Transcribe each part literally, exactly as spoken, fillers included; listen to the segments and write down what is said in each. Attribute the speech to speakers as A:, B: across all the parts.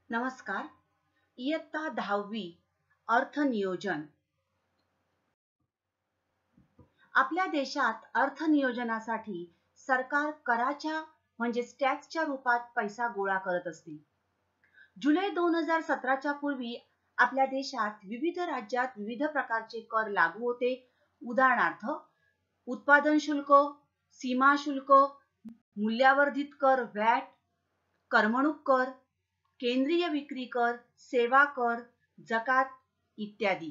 A: नमस्कार. इयत्ता दहावी अर्थनियोजन. आपल्या देशात अर्थनियोजनासाठी सरकार कराच्या म्हणजे टॅक्सच्या रूपात पैसा गोळा करत असते. जुलै दोन हजार सतराच्या पूर्वी आपल्या देशात विविध राज्यात विविध प्रकारचे कर लागू होते. उदाहरणार्थ उत्पादन शुल्क, सीमा शुल्क, मूल्यावर्धित कर व्हॅट, करमणूक कर, केंद्रीय विक्री कर, सेवा कर, जकात इत्यादी.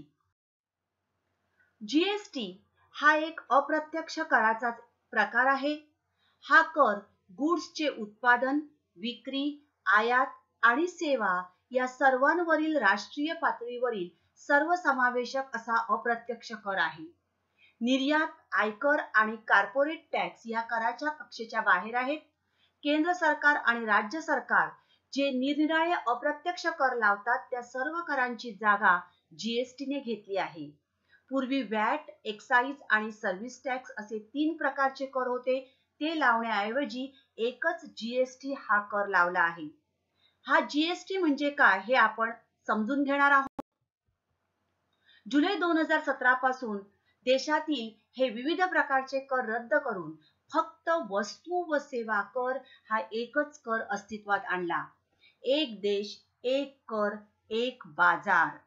A: जीएसटी हा एक अप्रत्यक्ष कराचा प्रकार आहे. हा कर गुड्सचे उत्पादन, विक्री, आयात आणि सेवा या सर्वांवरील राष्ट्रीय पातळीवरील सर्वसमावेशक असा अप्रत्यक्ष कर आहे. निर्यात, आयकर आणि कॉर्पोरेट टॅक्स या कराच्या कक्षेच्या बाहेर आहेत. केंद्र सरकार आणि राज्य सरकार जे निरनिराळे अप्रत्यक्ष कर लावतात त्या सर्व करांची जागा जीएसटीने घेतली आहे. पूर्वी व्हॅट, एक्साईज आणि सर्व्हिस टॅक्स असे तीन प्रकारचे कर होते. ते लावण्याऐवजी एकच जीएसटी हा कर लावला आहे. हा जीएसटी म्हणजे काय हे आपण समजून घेणार आहोत. जुलै दोन हजार सतरा पासून देशातील हे विविध प्रकारचे कर रद्द करून फक्त वस्तू व सेवा कर हा एकच कर अस्तित्वात आणला. एक देश, एक कर, एक बाजार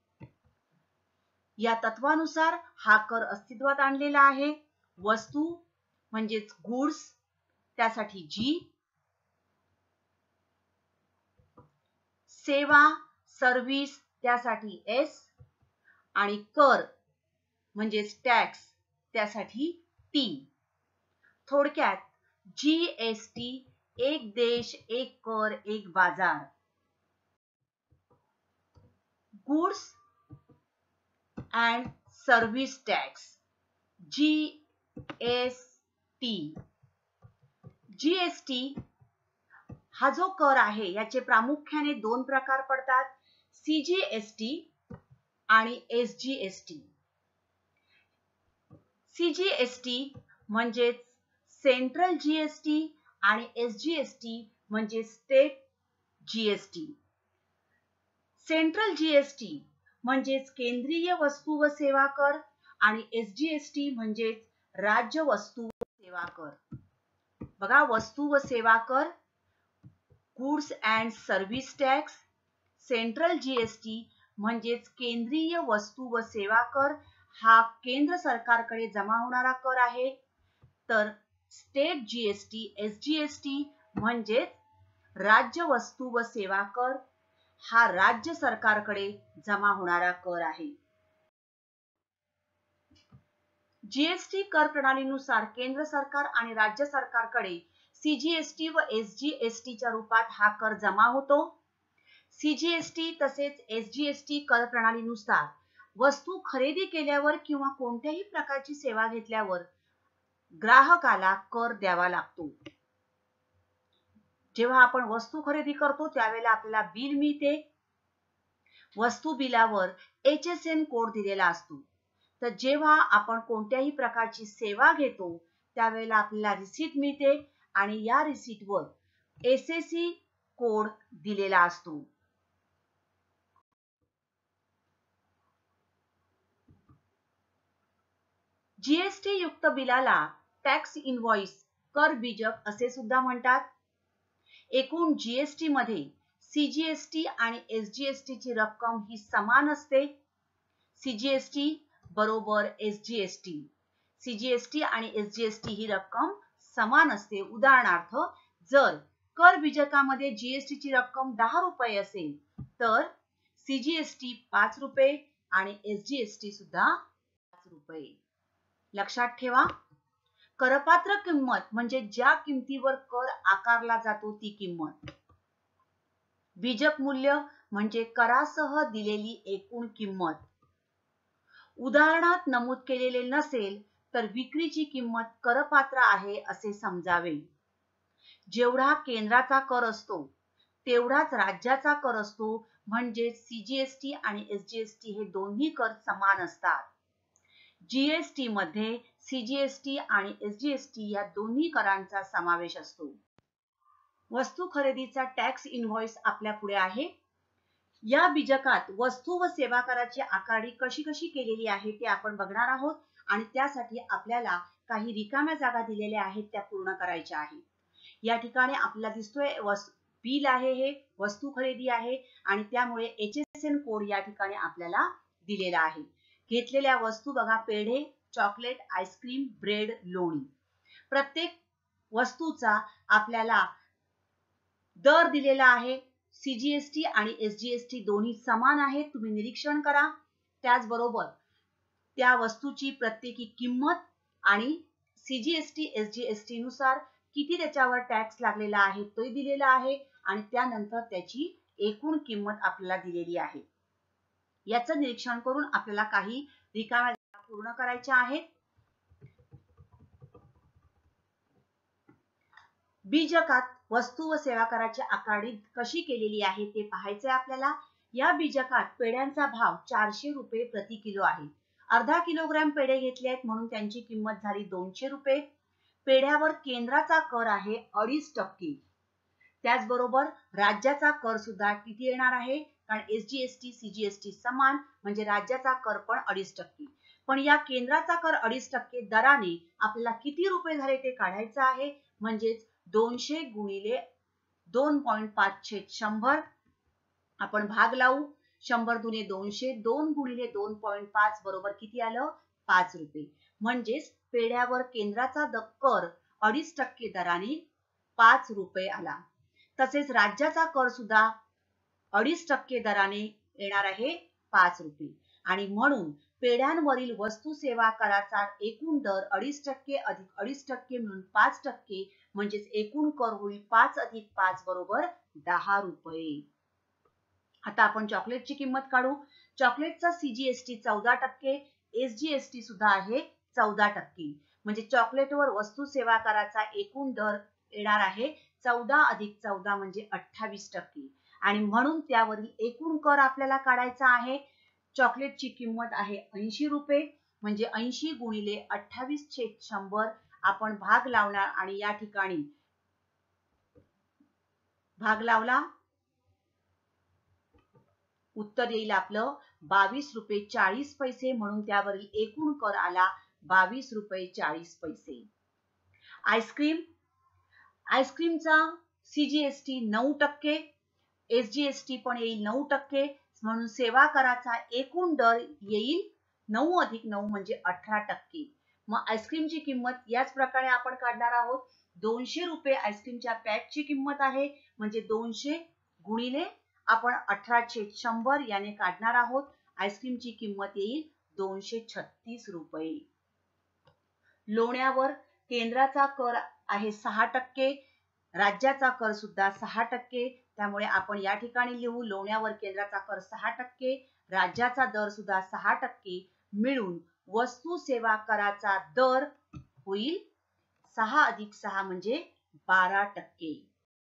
A: या तत्वानुसार हा कर अस्तित्वात आणलेला आहे. वस्तू म्हणजेच गुड्स त्यासाठी जी, सेवा सर्व्हिस त्यासाठी एस आणि कर म्हणजेच टॅक्स त्यासाठी टी. थोडक्यात जीएसटी एक देश, एक कर, एक बाजार. Goods and service tax GST. GST हा जो कर आहे याचे प्रामुख्याने दोन प्रकार पडतात, सीजीएसटी आणि एसजीएसटी. सीजीएसटी म्हणजे सेंट्रल जीएसटी आणि एसजीएसटी म्हणजे स्टेट जीएसटी. सेंट्रल जीएसटी म्हणजेच केंद्रीय वस्तू व सेवा कर आणि एसजीएसटी म्हणजेच राज्य वस्तू व सेवा कर. बघा, वस्तू व सेवा कर, goods and service tax. Central GST म्हणजेच केंद्रीय वस्तू व सेवा कर हा केंद्र सरकारकडे जमा होणारा कर आहे. तर स्टेट जीएसटी एसजीएसटी म्हणजेच राज्य वस्तू व सेवा कर हा राज्य सरकारकडे जमा होणारा कर आहे. जीएसटी कर प्रणालीनुसार केंद्र सरकार आणि राज्य सरकारकडे सीजीएसटी व एसजीएसटी च्या रूपात हा कर जमा होतो. सीजीएसटी तसेच एसजीएसटी कर प्रणालीनुसार वस्तू खरेदी केल्यावर किंवा कोणत्याही प्रकारची सेवा घेतल्यावर ग्राहकाला कर द्यावा लागतो. जेव्हा आपण वस्तू खरेदी करतो त्यावेळेला आपल्याला बिल मिळते. वस्तू बिलावर एच एस एन कोड दिलेला असतो. तर जेव्हा आपण कोणत्याही प्रकारची सेवा घेतो त्यावेळेला आपल्याला रिसीट मिळते आणि या रिसीटवर एस एस सी कोड दिलेला असतो. जीएसटी युक्त बिलाला टॅक्स इनव्हॉइस, कर बीजक असे सुद्धा म्हणतात. एकूण जीएसटी मध्ये सीजीएसटी आणि एसजीएसटी ची रक्कम ही समान असते. सीजीएसटी बरोबर एसजीएसटी. सीजीएसटी आणि एसजीएसटी ही रक्कम समान असते. उदाहरणार्थ जर कर बीजकामध्ये जीएसटी ची रक्कम दहा रुपये असेल तर सीजीएसटी पाच रुपये आणि एसजीएसटी सुद्धा पाच रुपये. लक्षात ठेवा, करपात्र किंमत म्हणजे ज्या किमतीवर कर आकारला जातो ती किंमत. बीजक मूल्य म्हणजे करासह दिलेली एकूण किंमत. उदाहरणात नमूद केलेले नसेल तर विक्रीची किंमत करपात्र आहे असे समजावे. जेवढा केंद्राचा कर असतो तेवढाच राज्याचा कर असतो. म्हणजे सीजीएसटी आणि एसजीएसटी हे दोन्ही कर समान असतात. जीएसटी मध्ये सीजीएसटी आणि एसजीएसटी या दोन्ही करांचा समावेश असतो. वस्तू खरेदीचा टॅक्स इनव्हॉइस आपल्या पुढे आहे. या बीजकात वस्तू व सेवा कराची आकारणी कशी कशी केलेली आहे ते आपण बघणार आहोत आणि त्यासाठी आपल्याला काही रिकाम्या जागा दिलेल्या आहेत त्या पूर्ण करायच्या आहेत. या ठिकाणी आपल्याला दिसतोय बिल आहे, हे वस्तू खरेदी आहे आणि त्यामुळे एच एस एन कोड या ठिकाणी आपल्याला दिलेला आहे. घेतलेल्या वस्तू बघा, पेढे, चॉकलेट, आईस्क्रीम, ब्रेड, लोणी. प्रत्येक वस्तूचा आपल्याला दर दिलेला आहे. सीजीएसटी आणि एसजीएसटी दोन्ही समान आहेत, तुम्ही निरीक्षण करा. त्याचबरोबर त्या वस्तूची प्रत्येकी किंमत आणि सीजीएसटी एसजीएसटी नुसार किती त्याच्यावर टॅक्स लागलेला आहे तो दिलेला आहे आणि त्यानंतर त्याची एकूण किंमत आपल्याला दिलेली आहे. याचं निरीक्षण करून आपल्याला काही रिकाम्या जागा पूर्ण करायच्या आहेत. बीजकात वस्तू व सेवा कराची आकारणी कशी केलेली आहे ते पाहायचंय आपल्याला. या बीजकात पेढ्यांचा भाव चारशे रुपये प्रति किलो आहे. अर्धा किलोग्रॅम पेढे घेतले आहेत म्हणून त्यांची किंमत झाली दोनशे रुपये. पेढ्यावर केंद्राचा कर आहे अडीच टक्के. त्याचबरोबर राज्याचा कर सुद्धा किती येणार आहे, कारण एसजीएसटी सीजीएसटी समान म्हणजे राज्याचा कर पण अडीच टक्के. पण या केंद्राचा कर अडीच टक्के दराने आपल्याला किती रुपये झाले ते काढायचं आहे. म्हणजेच दोनशे गुणिले दोन पॉइंट पाच छेद शंभर आपण भाग लावू. शंभर दुने दोनशे, दोन गुणिले दोन पॉइंट पाच बरोबर किती आलं, पाच रुपये. म्हणजेच पेढ्यावर केंद्राचा कर अडीच टक्के दराने पाच रुपये आला. तसेच राज्याचा कर सुद्धा अडीच टक्के दराने येणार आहे पाच रुपये. आणि म्हणून पेढ्यांवरील वस्तू सेवा कराचा एकूण दर अडीच टक्के अधिक अडीच टक्के म्हणून पाच टक्के म्हणजेच एकूण कर होईल पाच अधिक पाच बरोबर दहा रुपये. आता आपण चॉकलेटची किंमत काढू. चॉकलेटचा सीजीएसटी चौदा टक्के, एसजीएसटी सुद्धा आहे चौदा टक्के. म्हणजे चॉकलेटवर वस्तू सेवा कराचा एकूण दर येणार आहे चौदा अधिक चौदा म्हणजे अठ्ठावीस टक्के. आणि म्हणून त्यावरील एकूण कर आपल्याला काढायचा आहे. चॉकलेटची किंमत आहे ऐंशी रुपये म्हणजे ऐंशी गुणिले अठ्ठावीस छेद शंभर आपण भाग लावणार आणि या ठिकाणी भाग लावला उत्तर येईल आपलं बावीस रुपये चाळीस पैसे. म्हणून त्यावरील एकूण कर आला बावीस रुपये चाळीस पैसे. आईस्क्रीम, आईस्क्रीमचा सीजीएसटी नऊ टक्के, एसजीएसटी पण येईल नऊ टक्के म्हणून सेवा कराचा एकूण दर येईल नऊ अधिक नऊ म्हणजे अठरा टक्के. मग आईस्क्रीमची किंमत याच प्रकारे आपण काढणार आहोत. दोनशे रुपये आईस्क्रीमच्या पॅकची किंमत आहे म्हणजे दोनशे गुणिले आपण अठरा छेद शंभर याने काढणार आहोत. आईस्क्रीमची किंमत येईल दोनशे छत्तीस रुपये. लोण्यावर केंद्राचा कर आहे सहा टक्के, राज्याचा कर सुद्धा सहा टक्के. त्यामुळे आपण या ठिकाणी लिहू लोण्यावर केंद्राचा कर सहा टक्के, राज्याचा दर सुद्धा सहा टक्के मिळून वस्तू सेवा कराचा दर होईल सहा अधिक सहा म्हणजे बारा टक्के.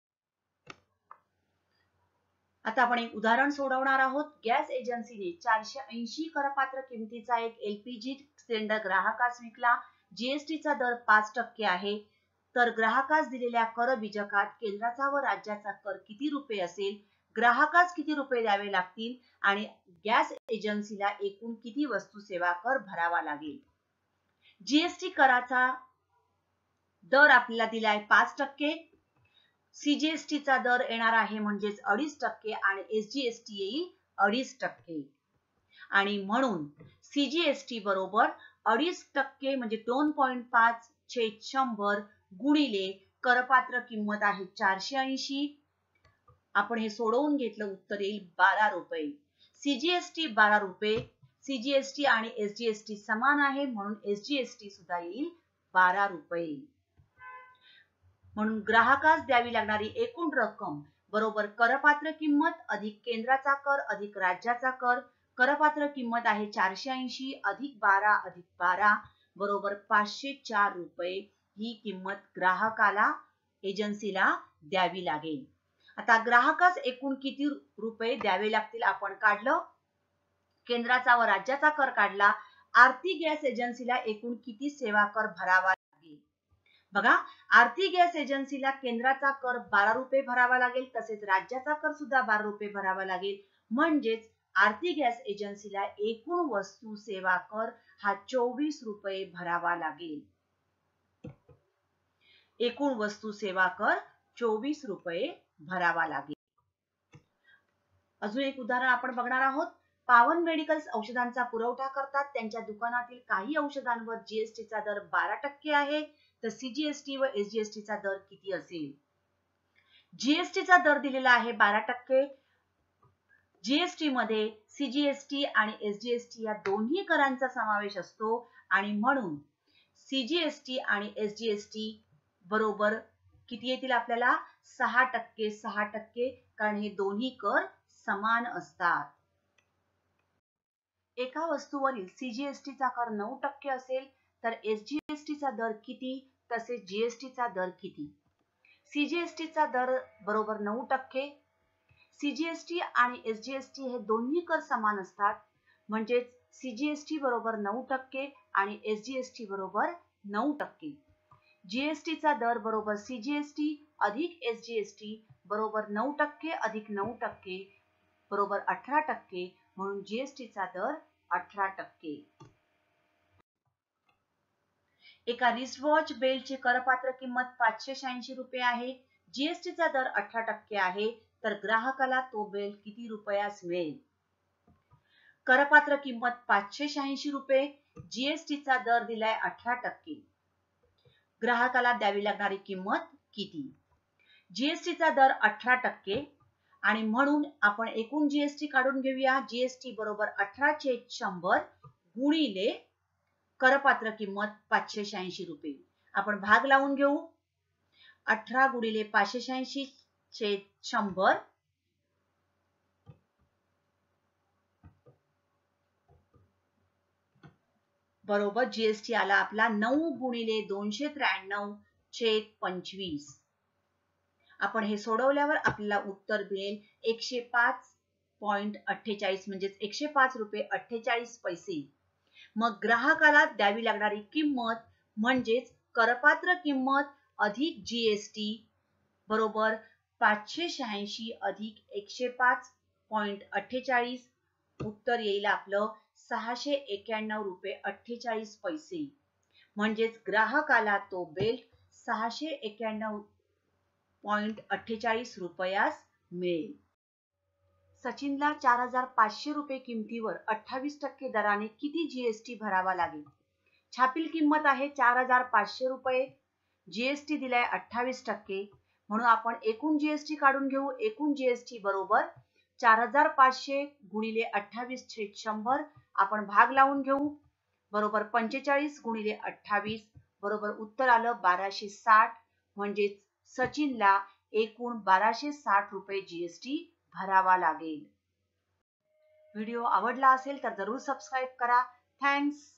A: आता आपण एक उदाहरण सोडवणार आहोत. गॅस एजन्सीने चारशे ऐंशी करपात्र किमतीचा एक एलपीजी सिलेंडर ग्राहकास विकला. जीएसटीचा दर पाच टक्के आहे. तर ग्राहकास दिलेल्या कर बीजकात केंद्राचा व राज्याचा कर किती रुपये असेल, ग्राहकास किती रुपये द्यावे लागतील आणि गॅस एजन्सीला एकूण किती वस्तू सेवा कर भरावा लागेल. जीएसटी कराचा दर आपल्याला दिलाय पाच टक्के, सीजीएसटीचा दर येणार आहे म्हणजेच अडीच टक्के आणि एसजीएसटी येईल अडीच टक्के. आणि म्हणून सीजीएसटी बरोबर अडीच टक्के म्हणजे दोन पॉइंट पाच छेद शंभर गुणिले करपात्र किंमत आहे चारशे ऐंशी. आपण हे सोडवून घेतलं उत्तर येईल बारा रुपये. सीजीएसटी बारा रुपये, सीजीएसटी आणि एसजीएसटी समान आहे म्हणून एसजीएसटी सुद्धा येईल बारा रुपये. म्हणून ग्राहकास द्यावी लागणारी एकूण रक्कम बरोबर करपात्र किंमत अधिक केंद्राचा कर अधिक राज्याचा कर. करपात्र किंमत आहे चारशे ऐंशी अधिक बारा अधिक बारा बरोबर पाचशे चार रुपये. ही किंमत ग्राहकाला एजन्सीला द्यावी लागेल. आता ग्राहकास एकूण किती रुपये द्यावे लागतील आपण काढलं. केंद्राचा व राज्याचा कर काढला. आरती गॅस एजन्सीला एकूण किती सेवा कर भरावा लागेल. बघा, आरती गॅस एजन्सीला केंद्राचा कर बारा रुपये भरावा लागेल, तसेच राज्याचा कर सुद्धा बारा रुपये भरावा लागेल. म्हणजेच आरती गॅस एजन्सीला एकूण वस्तू सेवा कर हा चोवीस रुपये भरावा लागेल. एकूण वस्तू सेवा कर चोवीस रुपये भरावा लागेल. अजून एक उदाहरण आपण बघणार आहोत. पावन मेडिकल्स औषधांचा पुरवठा करतात. त्यांच्या दुकानातील काही औषधांवर जीएसटी चा दर बारा टक्के आहे, तर सीजीएसटी व एसजीएसटी चा दर किती असेल? जीएसटी चा दर दिलेला आहे बारा टक्के. जीएसटी मध्ये सीजीएसटी आणि एसजीएसटी या दोन्ही करांचा समावेश असतो आणि म्हणून सीजीएसटी आणि एसजीएसटी बरोबर किती येतील आपल्याला? सहा टक्के सहा टक्के, कारण हे दोन्ही कर समान असतात. एका वस्तूवरील सीजीएसटी चा कर नऊ टक्के असेल तर एसजीएसटी चा दर किती, तसेच जीएसटी चा दर किती? सीजीएसटी चा दर बरोबर नऊ टक्के. सीजीएसटी आणि एसजीएसटी हे दोन्ही कर समान असतात, म्हणजे सीजीएसटी बरोबर नऊ टक्के आणि एसजीएसटी बरोबर नऊ टक्के. जीएसटी चा दर बरोबर सीजीएसटी अधिक एसजीएसटी बरोबर नऊ टक्के अधिक नऊ टक्के बरोबर अठरा टक्के, म्हणून जीएसटी चा दर अठरा टक्के. एका रिस्टवॉच बेल्टची करपात्र किंमत पाचशे शहाऐंशी रुपये आहे. जीएसटी चा दर अठरा टक्के आहे, तर ग्राहकाला तो बेल्ट किती रुपयास मिळेल? करपात्र किंमत पाचशे शहाऐंशी रुपये, जीएसटी चा दर दिलाय अठरा टक्के. ग्राहकाला द्यावी लागणारी किंमत किती? जीएसटी चा दर अठरा टक्के आणि म्हणून आपण एकूण जीएसटी काढून घेऊया. जीएसटी बरोबर अठरा छेद शंभर गुणिले करपात्र किंमत पाचशे शहाऐंशी रुपये. आपण भाग लावून घेऊ. अठरा गुणिले पाचशे शहाऐंशी छेद शंभर बरोबर जीएसटी आला आपला नऊ गुणिले दोनशे त्र्याण्णव छेद पंचवीस. आपण हे सोडवल्यावर आपल्याला उत्तर मिळेल एकशे पाच पॉइंट अठ्ठेचाळीस, म्हणजेच एकशे पाच रुपये अठ्ठेचाळीस पैसे. मग ग्राहकाला द्यावी लागणारी किंमत म्हणजेच करपात्र किंमत अधिक जीएसटी बरोबर पाचशे शहाऐंशी अधिक एकशे पाच पॉइंट अठ्ठेचाळीस. उत्तर येईल आपलं सहाशे एक्क्याण्णव रुपये अठ्ठेचाळीस पैसे. म्हणजेच ग्राहकाला तो बेल्ट सहाशे एक्क्याण्णव पॉइंट अठ्ठेचाळीस रुपयास मिळेल. सचिनला चार हजार पाचशे रुपये किमतीवर अठ्ठावीस टक्के दराने किती जीएसटी भरावा लागेल? छापील किंमत आहे चार हजार पाचशे रुपये, जीएसटी दिलाय अठ्ठावीस टक्के, म्हणून आपण एकूण जीएसटी काढून घेऊ. एकूण जीएसटी बरोबर चार हजार पाचशे गुणिले अठ्ठावीस छेद शंभर. आपण भाग लावून घेऊ. बरोबर पंचेचाळीस गुणिले अठ्ठावीस बरोबर उत्तर आलं बाराशे साठ. म्हणजे सचिनला एकूण बाराशे साठ रुपये जीएसटी भरावा लागेल. व्हिडिओ आवडला असेल तर जरूर सबस्क्राईब करा. थँक्स.